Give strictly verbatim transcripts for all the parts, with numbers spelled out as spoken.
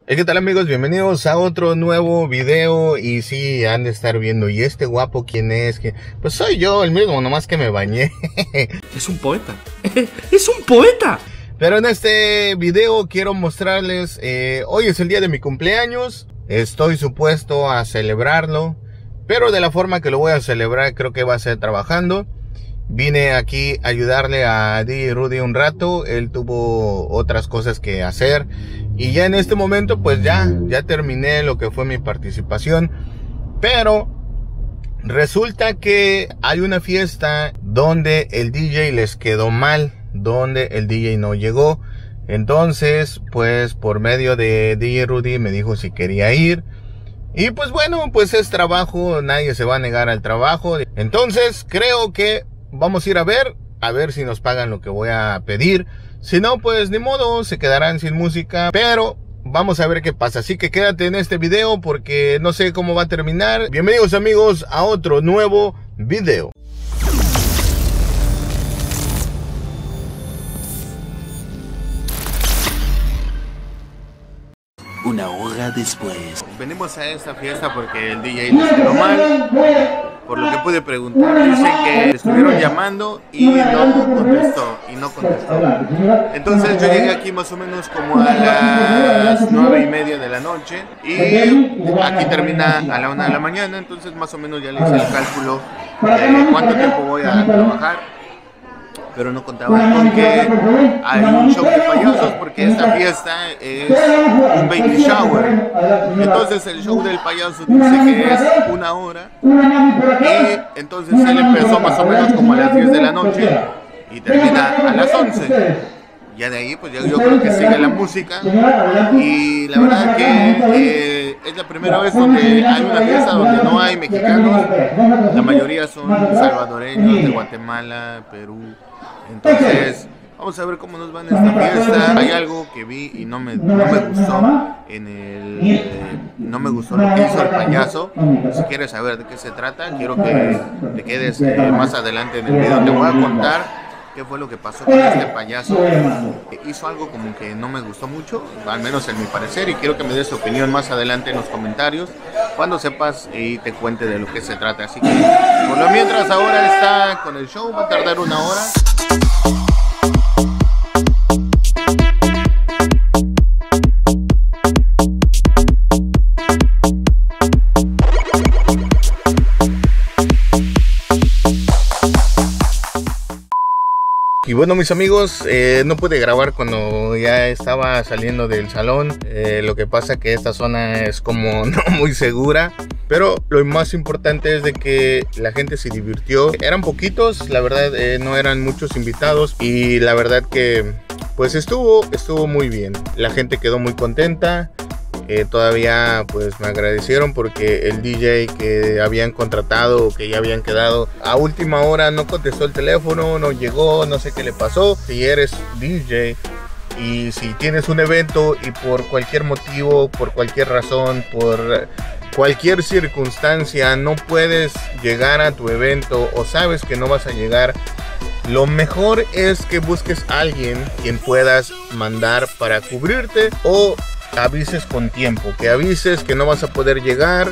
Hey, ¿qué tal amigos? Bienvenidos a otro nuevo video. Y sí, han de estar viendo, ¿y este guapo quién es? Que pues soy yo, el mismo, nomás que me bañé. Es un poeta. ¡Es un poeta! Pero en este video quiero mostrarles, eh, hoy es el día de mi cumpleaños. Estoy supuesto a celebrarlo, pero de la forma que lo voy a celebrar creo que va a ser trabajando. Vine aquí a ayudarle a D J Rudy un rato. Él tuvo otras cosas que hacer. Y ya en este momento pues ya, ya terminé lo que fue mi participación. Pero resulta que hay una fiesta donde el D J les quedó mal, donde el D J no llegó. Entonces pues por medio de D J Rudy me dijo si quería ir. Y pues bueno, pues es trabajo, nadie se va a negar al trabajo. Entonces creo que vamos a ir a ver, a ver si nos pagan lo que voy a pedir. Si no, pues ni modo, se quedarán sin música. Pero vamos a ver qué pasa. Así que quédate en este video porque no sé cómo va a terminar. Bienvenidos amigos a otro nuevo video. Una hora después. Venimos a esta fiesta porque el D J les quedó mal. Por lo que pude preguntar, dicen que estuvieron llamando y no contestó, y no contestó. Entonces yo llegué aquí más o menos como a las nueve y media de la noche y aquí termina a la una de la mañana, entonces más o menos ya le hice el cálculo de cuánto tiempo voy a trabajar. Pero no contaban con que hay un show de payasos porque esta fiesta es un baby shower. Entonces el show del payaso dice que es una hora. Y entonces él empezó más o menos como a las diez de la noche y termina a las once. Ya de ahí pues ya yo creo que sigue la música. Y la verdad que eh, es la primera vez donde hay una fiesta donde no hay mexicanos. La mayoría son salvadoreños, de Guatemala, Perú. Entonces, vamos a ver cómo nos va en esta fiesta. Hay algo que vi y no me, no me gustó en el, eh, no me gustó lo que hizo el payaso. Si quieres saber de qué se trata, quiero que te quedes eh, más adelante en el video. Te voy a contar qué fue lo que pasó con este payaso. Hizo algo como que no me gustó mucho, al menos en mi parecer, y quiero que me des tu opinión más adelante en los comentarios cuando sepas y te cuente de lo que se trata. Así que por lo mientras ahora está con el show, va a tardar una hora. Y bueno mis amigos, eh, no pude grabar cuando ya estaba saliendo del salón. eh, Lo que pasa que esta zona es como no muy segura. Pero lo más importante es de que la gente se divirtió. Eran poquitos, la verdad, eh, no eran muchos invitados. Y la verdad que pues estuvo, estuvo muy bien. La gente quedó muy contenta. Eh, todavía pues me agradecieron porque el D J que habían contratado o que ya habían quedado a última hora no contestó el teléfono, no llegó, no sé qué le pasó. Si eres D J y si tienes un evento y por cualquier motivo, por cualquier razón, por cualquier circunstancia no puedes llegar a tu evento o sabes que no vas a llegar, lo mejor es que busques a alguien quien puedas mandar para cubrirte, o avises con tiempo, que avises que no vas a poder llegar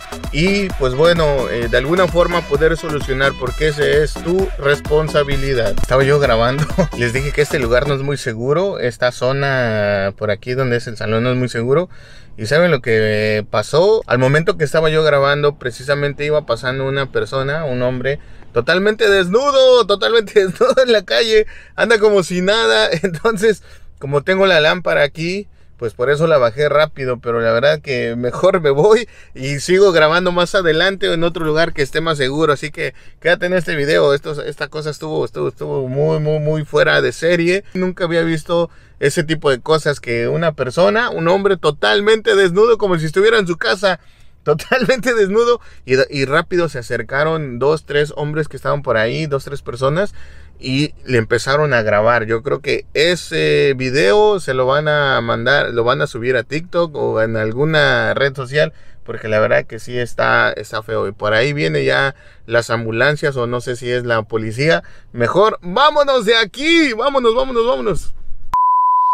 y pues bueno, eh, de alguna forma poder solucionar, porque esa es tu responsabilidad. Estaba yo grabando, les dije que este lugar no es muy seguro, esta zona por aquí donde es el salón no es muy seguro. Y saben lo que pasó, al momento que estaba yo grabando, precisamente iba pasando una persona, un hombre totalmente desnudo, totalmente desnudo en la calle, anda como si nada. Entonces, como tengo la lámpara aquí, pues por eso la bajé rápido, pero la verdad que mejor me voy y sigo grabando más adelante o en otro lugar que esté más seguro. Así que quédate en este video. Esto, esta cosa estuvo, estuvo, estuvo muy, muy, muy fuera de serie. Nunca había visto ese tipo de cosas, que una persona, un hombre totalmente desnudo, como si estuviera en su casa, totalmente desnudo, y, y rápido se acercaron dos, tres hombres que estaban por ahí, dos, tres personas, y le empezaron a grabar. Yo creo que ese video se lo van a mandar, lo van a subir a TikTok o en alguna red social, porque la verdad que sí está, está feo. Y por ahí viene ya las ambulancias, o no sé si es la policía. Mejor vámonos de aquí, vámonos, vámonos, vámonos.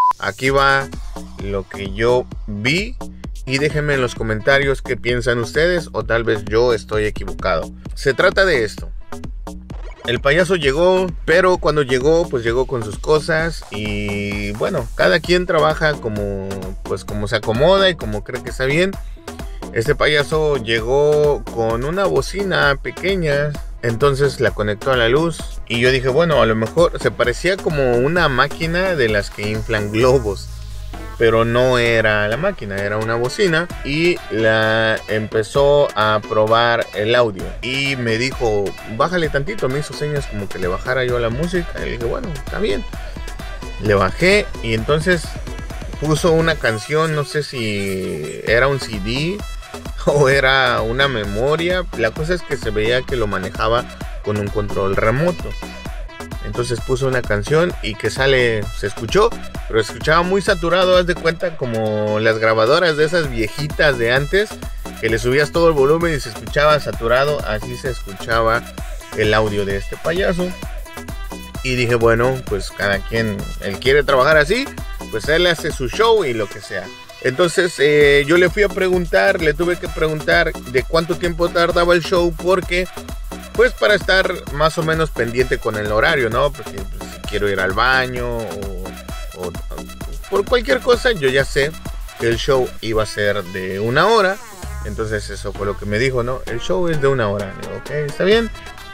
Aquí va lo que yo vi y déjenme en los comentarios qué piensan ustedes o tal vez yo estoy equivocado. Se trata de esto. El payaso llegó, pero cuando llegó, pues llegó con sus cosas y bueno, cada quien trabaja como, pues como se acomoda y como cree que está bien. Este payaso llegó con una bocina pequeña, entonces la conectó a la luz y yo dije, bueno, a lo mejor se parecía como una máquina de las que inflan globos. Pero no era la máquina, era una bocina y la empezó a probar el audio. Y me dijo, bájale tantito, me hizo señas como que le bajara yo la música. Y le dije, bueno, está bien. Le bajé y entonces puso una canción, no sé si era un C D o era una memoria. La cosa es que se veía que lo manejaba con un control remoto. Entonces puso una canción y que sale, se escuchó, pero escuchaba muy saturado, haz de cuenta como las grabadoras de esas viejitas de antes, que le subías todo el volumen y se escuchaba saturado, así se escuchaba el audio de este payaso. Y dije, bueno, pues cada quien, él quiere trabajar así, pues él hace su show y lo que sea. Entonces eh, yo le fui a preguntar, le tuve que preguntar de cuánto tiempo tardaba el show porque... Pues para estar más o menos pendiente con el horario, ¿no? Porque pues, si quiero ir al baño o, o, o por cualquier cosa, yo ya sé que el show iba a ser de una hora. Entonces eso fue lo que me dijo, ¿no? El show es de una hora. Digo, ok, está bien.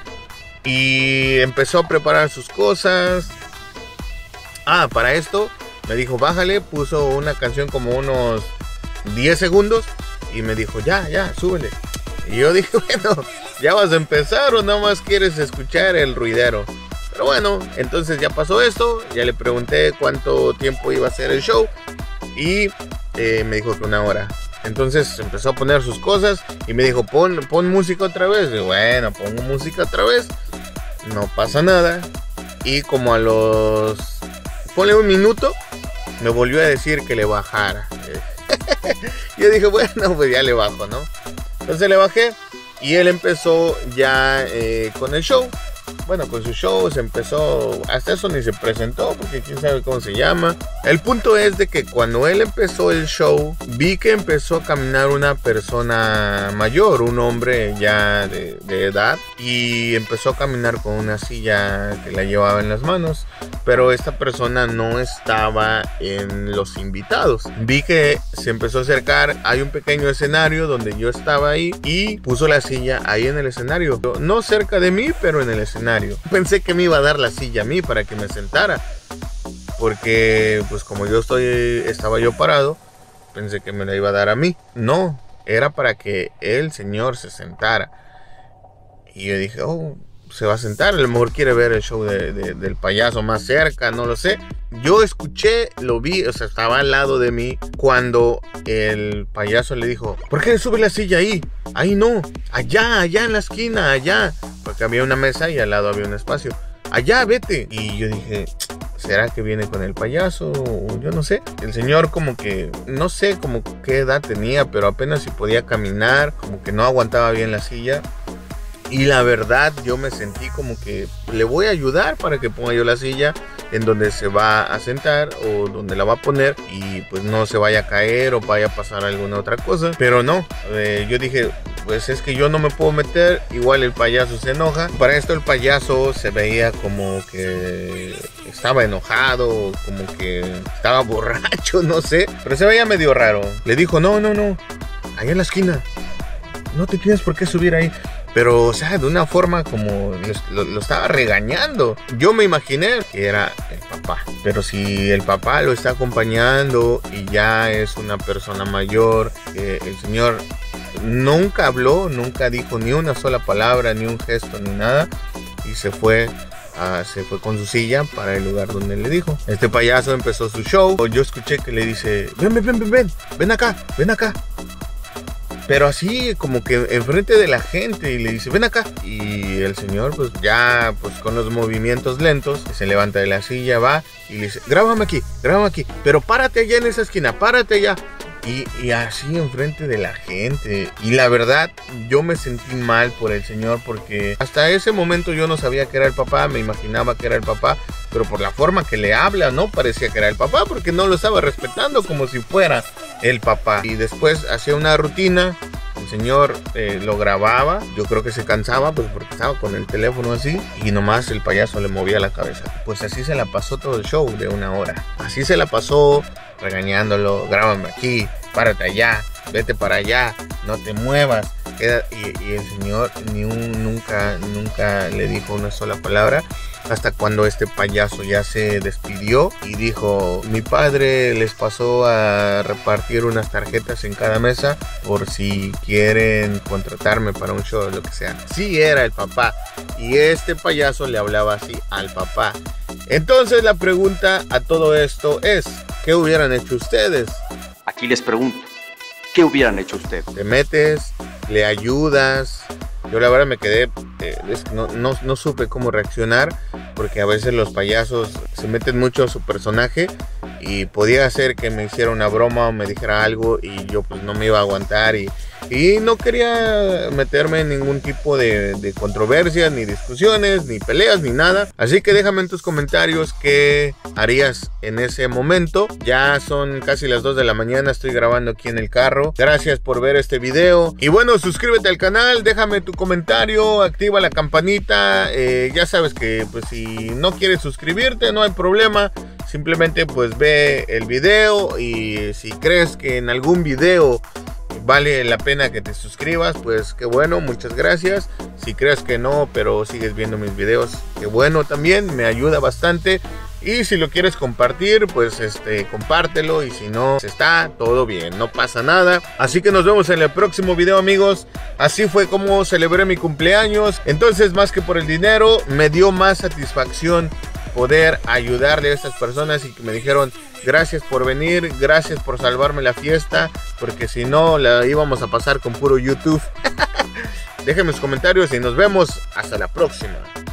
Y empezó a preparar sus cosas. Ah, para esto me dijo, bájale. Puso una canción como unos diez segundos. Y me dijo, ya, ya, súbele. Y yo dije, bueno, ¿ya vas a empezar o nada más quieres escuchar el ruidero? Pero bueno, entonces ya pasó esto. Ya le pregunté cuánto tiempo iba a ser el show. Y eh, me dijo que una hora. Entonces empezó a poner sus cosas. Y me dijo, pon, pon música otra vez. Y bueno, pongo música otra vez. No pasa nada. Y como a los... ponle un minuto. Me volvió a decir que le bajara. Yo dije, bueno, pues ya le bajo, ¿no? Entonces le bajé y él empezó ya eh, con el show. Bueno, con su show se empezó, hasta eso ni se presentó porque quién sabe cómo se llama. El punto es de que cuando él empezó el show, vi que empezó a caminar una persona mayor, un hombre ya de, de edad, y empezó a caminar con una silla que la llevaba en las manos. Pero esta persona no estaba en los invitados. Vi que se empezó a acercar, hay un pequeño escenario donde yo estaba ahí y puso la silla ahí en el escenario. No cerca de mí, pero en el escenario. Pensé que me iba a dar la silla a mí para que me sentara. Porque pues como yo estoy, estaba yo parado, pensé que me la iba a dar a mí. No, era para que el señor se sentara. Y yo dije, oh, se va a sentar, a lo mejor quiere ver el show de, de, del payaso más cerca, no lo sé. Yo escuché, lo vi, o sea, estaba al lado de mí cuando el payaso le dijo, ¿por qué sube la silla ahí? Ahí no, allá, allá en la esquina, allá. Porque había una mesa y al lado había un espacio. Allá, vete. Y yo dije, ¿será que viene con el payaso? Yo no sé. El señor como que, no sé como qué edad tenía, pero apenas si podía caminar, como que no aguantaba bien la silla. Y la verdad yo me sentí como que le voy a ayudar para que ponga yo la silla en donde se va a sentar o donde la va a poner y pues no se vaya a caer o vaya a pasar alguna otra cosa. Pero no, eh, yo dije, pues es que yo no me puedo meter, igual el payaso se enoja. Para esto el payaso se veía como que estaba enojado, como que estaba borracho, no sé. Pero se veía medio raro. Le dijo, no, no, no, allá en la esquina, no te tienes por qué subir ahí. Pero, o sea, de una forma como lo, lo estaba regañando. Yo me imaginé que era el papá. Pero si el papá lo está acompañando y ya es una persona mayor, eh, el señor nunca habló, nunca dijo ni una sola palabra, ni un gesto, ni nada. Y se fue, uh, se fue con su silla para el lugar donde le dijo. Este payaso empezó su show. Yo escuché que le dice, ven, ven, ven, ven, ven, ven acá, ven acá. Pero así como que enfrente de la gente y le dice, ven acá. Y el señor pues ya pues con los movimientos lentos se levanta de la silla, va y le dice, grábame aquí, grábame aquí, pero párate allá en esa esquina, párate allá. Y, y así enfrente de la gente. Y la verdad yo me sentí mal por el señor porque hasta ese momento yo no sabía que era el papá, me imaginaba que era el papá. pero por la forma que le habla no parecía que era el papá, porque no lo estaba respetando como si fuera el papá. Y después hacía una rutina. El señor eh, lo grababa, yo creo que se cansaba pues porque estaba con el teléfono así y nomás el payaso le movía la cabeza. Pues así se la pasó todo el show de una hora. Así se la pasó regañándolo, grábame aquí, párate allá, vete para allá, no te muevas. Queda, y, y el señor ni un, nunca, nunca le dijo una sola palabra. Hasta cuando este payaso ya se despidió y dijo: mi padre les pasó a repartir unas tarjetas en cada mesa por si quieren contratarme para un show o lo que sea. Sí, era el papá, y este payaso le hablaba así al papá. Entonces la pregunta a todo esto es: ¿qué hubieran hecho ustedes? Aquí les pregunto, ¿qué hubieran hecho ustedes? Te metes, le ayudas. Yo la verdad me quedé, eh, no, no, no supe cómo reaccionar, porque a veces los payasos se meten mucho a su personaje y podía hacer que me hiciera una broma o me dijera algo y yo pues no me iba a aguantar y, y no quería meterme en ningún tipo de, de controversias, ni discusiones, ni peleas, ni nada. Así que déjame en tus comentarios qué harías en ese momento. Ya son casi las dos de la mañana, estoy grabando aquí en el carro. Gracias por ver este video. Y bueno, suscríbete al canal, déjame tu comentario, activa la campanita. Eh, ya sabes que pues si no quieres suscribirte, no hay problema. Simplemente pues ve el video y si crees que en algún video vale la pena que te suscribas, pues qué bueno, muchas gracias. Si crees que no, pero sigues viendo mis videos, qué bueno también, me ayuda bastante. Y si lo quieres compartir, pues este, compártelo. Y si no está, todo bien, no pasa nada. Así que nos vemos en el próximo video, amigos. Así fue como celebré mi cumpleaños. Entonces, más que por el dinero, me dio más satisfacción poder ayudarle a estas personas y que me dijeron: gracias por venir, gracias por salvarme la fiesta, porque si no la íbamos a pasar con puro YouTube. Déjenme sus comentarios y nos vemos hasta la próxima.